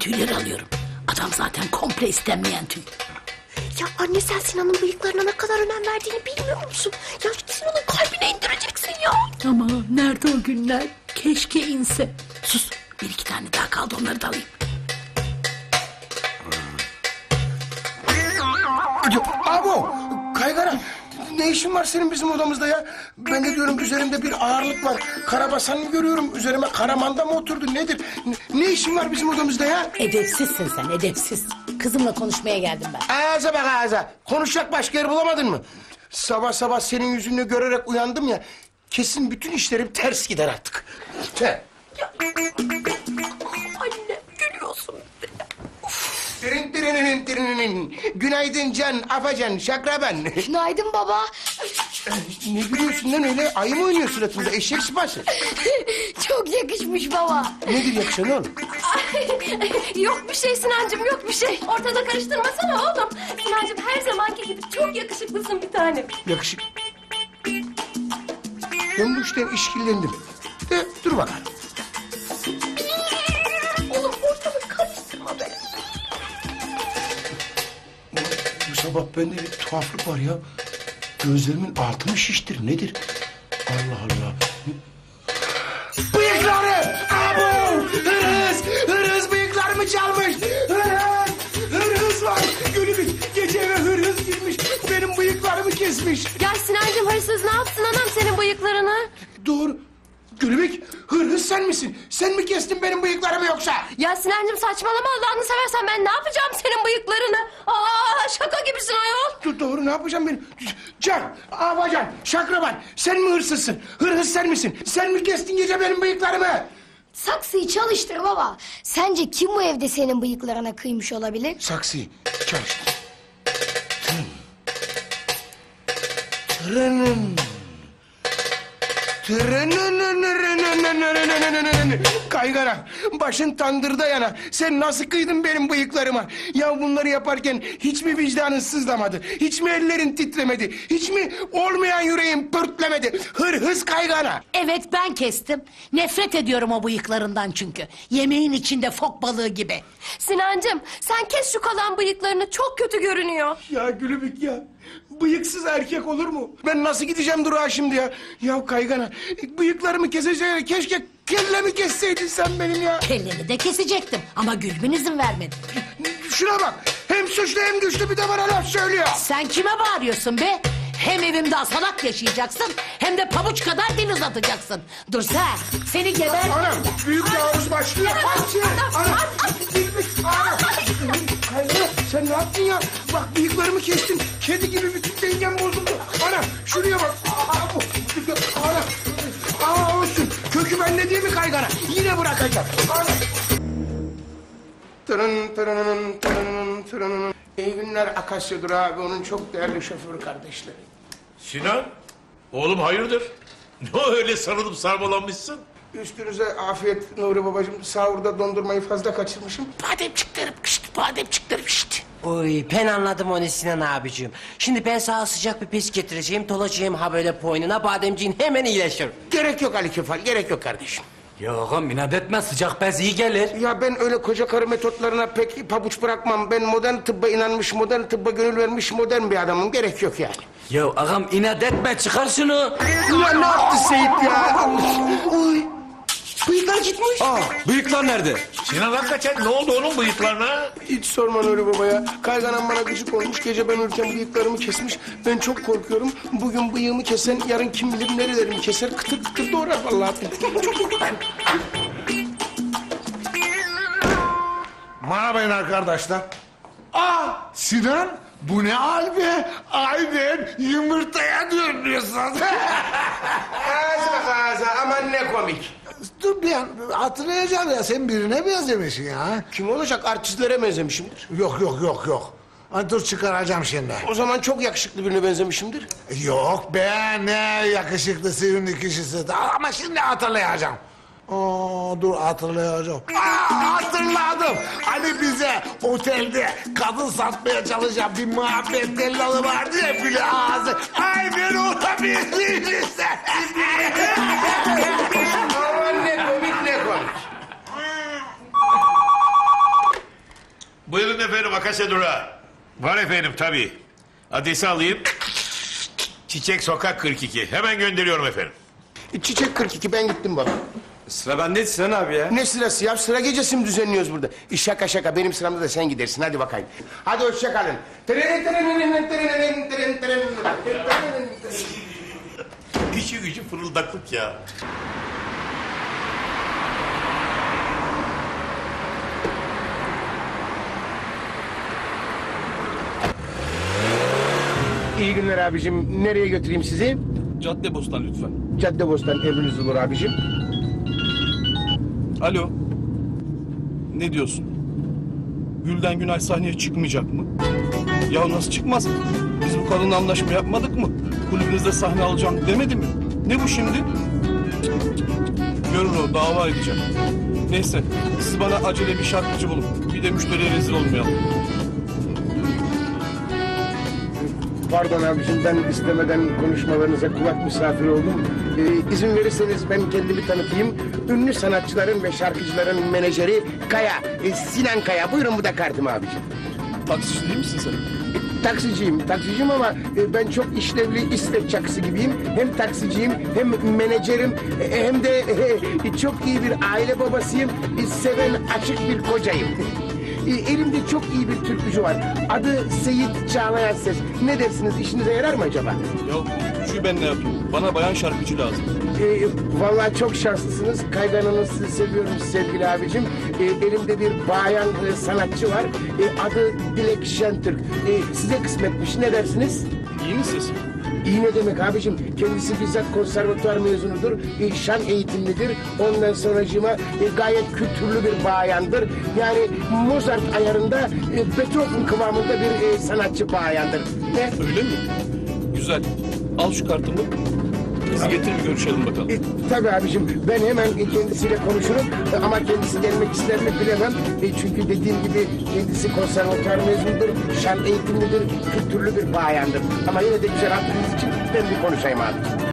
tüyleri alıyorum. Adam zaten komple istenmeyen tüy. Ya anne, sen Sinan'ın bıyıklarına ne kadar önem verdiğini bilmiyor musun? Ya Sinan'ın kalbine indireceksin ya. Ama nerede o günler? Keşke inse. Sus, bir iki tane daha kaldı, onları da alayım. Abo, Kaygana, ne işin var senin bizim odamızda ya? Ben de diyorum üzerimde bir ağırlık var. Karabasan mı görüyorum? Üzerime karamanda mı oturdu? Nedir? Ne işin var bizim odamızda ya? Edepsizsin sen, edepsiz. Kızımla konuşmaya geldim ben. Ağza bak ağza. Konuşacak başka yer bulamadın mı? Sabah sabah senin yüzünü görerek uyandım ya. Kesin bütün işlerim ters gider artık. Anne, gülüyorsun. Tirin. Günaydın Can, Afacan, Şakraban. Günaydın baba. Ne gülüyorsun lan öyle? Ayı mı oynuyor suratında? Eşek sıpası. Çok yakışmış baba. Nedir yakışan oğlum? Yok bir şey Sinancığım, yok bir şey. Ortada karıştırmasana oğlum. Sinancığım, her zamanki gibi çok yakışıklısın bir tane. Yakışık. Ben bu işten işkillendim. De dur bakalım. Oğlum, ortalık karıştırma be. Bu sabah bende bir tuhaflık var ya. Gözlerimin altı mı şiştir nedir? Allah Allah. Bıyıkları! Abo! Hırız bıyıklarımı çalmış! Hırız var! Gülübük gece eve hırız girmiş. Benim bıyıklarımı kesmiş. Ya Sinancığım, hırsız ne yapsın anam senin bıyıklarını? Doğru. Gülübük, hırhız sen misin? Sen mi kestin benim bıyıklarımı yoksa? Ya Sinancığım, saçmalama Allah'ını seversen, ben ne yapacağım senin bıyıklarını? Aa, şaka gibisin ayol. Doğru, ne yapacağım benim? Can, Abacan, Şakraban, sen mi hırsızsın? Hırhız sen misin? Sen mi kestin gece benim bıyıklarımı? Saksıyı çalıştır baba. Sence kim bu evde senin bıyıklarına kıymış olabilir? Saksıyı çalıştır. Tırının. Kaygana, başın tandırda yana. Sen nasıl kıydın benim bıyıklarıma? Ya bunları yaparken hiç mi vicdanın sızlamadı? Hiç mi ellerin titremedi? Hiç mi olmayan yüreğin pörtlemedi? Hırhız Kaygana. Evet, ben kestim. Nefret ediyorum o bıyıklarından çünkü. Yemeğin içinde fok balığı gibi. Sinancığım, sen kes şu kalan bıyıklarını, çok kötü görünüyor. Ya Gülübük ya. Bıyıksız erkek olur mu? Ben nasıl gideceğim durağa şimdi ya? Ya Kaygana, bıyıklarımı keseceğine keşke kellemi kesseydin sen benim ya. Kelleni de kesecektim ama Gülbin izin vermedi. Şuna bak, hem suçlu hem güçlü bir de bana laf söylüyor. Sen kime bağırıyorsun be? Hem evimde asalak yaşayacaksın hem de pabuç kadar dil uzatacaksın. Dur sen, seni geber... Anam, büyük taarruz başlıyor. Anam, Gülübük, anam. Kaygana, sen ne yaptın ya? Bak bıyıklarımı kestin. Kedi gibi bütün dengem bozuldu. Anam, şuraya bak. Anam, olsun. Kökü bende değil mi Kaygana? Yine bırakacağım. Anam. Tırının. İyi günler Akasya Durağı ve onun çok değerli şoför kardeşleri. Sinan, oğlum hayırdır? Ne öyle sarılıp sarmalanmışsın? Üstünüze afiyet Nuri babacığım. Sahurda dondurmayı fazla kaçırmışım. Bademciklerim işte. Oy, ben anladım onu Sinan abicim. Şimdi ben sana sıcak bir pis getireceğim, dolacağım ha böyle boynuna, bademciğin hemen iyileşir. Gerek yok Ali Kefal, gerek yok kardeşim. Ya ağam inat etme, sıcak bez iyi gelir. Ya ben öyle koca karı metotlarına pek pabuç bırakmam. Ben modern tıbba inanmış, modern tıbba gönül vermiş modern bir adamım. Gerek yok yani. Ya ağam inat etme, çıkar şunu. Ulan ne yaptı Seyit ya? Oy. Bıyıklar gitmiş. Bıyıklar nerede? Sinan hakikaten ne oldu onun bıyıklarına? Hiç sorma Nuri Baba ya. Kayganam bana gıcık olmuş. Gece ben uyurken bıyıklarımı kesmiş. Ben çok korkuyorum. Bugün bıyığımı kesen yarın kim bilir nerelerimi keser. Kıtır kıtır doğrar vallahi. Çok korkuyorum. Merhabayın arkadaşlar. Sinan, bu ne hal be? Aynen yumurtaya dönüyorsun. Ağza bak ağza, aman ne komik. Dur bir an, hatırlayacağım ya, sen birine benzemişsin ya. Kim olacak, artistlere benzemişimdir. Yok. Hadi dur, çıkaracağım şimdi. O zaman çok yakışıklı birine benzemişimdir. Yok be, ne yakışıklısı, ünlü kişisi. Ama şimdi hatırlayacağım. Dur hatırlayacağım. Hatırladım. Hani bize otelde kadın satmaya çalışan bir muhabbet tellalı vardı ya, bile ağzı. Aynen olabilir işte. Aman ne komik ne komik. Buyurun efendim Akasya Durağı. Var efendim tabii. Adresi alayım. Çiçek Sokak 42. Hemen gönderiyorum efendim. Çiçek 42 ben gittim baba. Sıra bendeydi Sinan abi ya. Ne sırası ya? Sıra gecesi mi düzenliyoruz burada? Şaka şaka benim sıramda da sen gidersin hadi bakayım. Hadi hoşça kalın. İşi gücü fırıldaklık ya. İyi günler abicim. Nereye götüreyim sizi? Caddebostan lütfen. Caddebostan emriniz olur abicim. Alo. Ne diyorsun? Gülden Günay sahneye çıkmayacak mı? Ya nasıl çıkmaz? Biz bu kadınla anlaşma yapmadık mı? Kulübünüzde sahne alacağım demedi mi? Ne bu şimdi? Görür o, dava edeceğim. Neyse, siz bana acele bir şarkıcı bulun. Bir de müşteriye rezil olmayalım. Pardon abicim ben istemeden konuşmalarınıza kulak misafiri oldum. İzin verirseniz ben kendimi tanıtayım. Ünlü sanatçıların ve şarkıcıların menajeri Kaya. Sinan Kaya. Buyurun bu da kartım abicim. Taksici değil misin sen? Taksiciyim ama ben çok işlevli İsveç çakısı gibiyim. Hem taksiciyim hem menajerim hem de çok iyi bir aile babasıyım. Seven açık bir kocayım. Elimde çok iyi bir türkücü var. Adı Seyit Çağlayan Ses. Ne dersiniz işinize yarar mı acaba? Ya şu ben ne yapayım? Bana bayan şarkıcı lazım. Vallahi çok şanslısınız. Kayganınızı seviyorum sevgili abicim. Elimde bir bayan sanatçı var. Adı Dilek Şentürk. Size kısmetmiş. Ne dersiniz? İyi mi sesin? İyi ne demek abicim? Kendisi bizzat konservatuvar mezunudur. Şan eğitimlidir. Ondan sonracığıma gayet kültürlü bir bayandır. Yani Mozart ayarında Beethoven kıvamında bir sanatçı bayandır. Ne? Öyle mi? Güzel. Al şu kartımı. Kızı getir bir görüşelim bakalım. Tabii abicim ben hemen kendisiyle konuşurum ama kendisi gelmek ister mi bilemem. Çünkü dediğim gibi kendisi konservatuvar mezunudur, şan eğitimlidir, kültürlü bir bayandır. Ama yine de güzel hakkınız için ben bir konuşayım abi.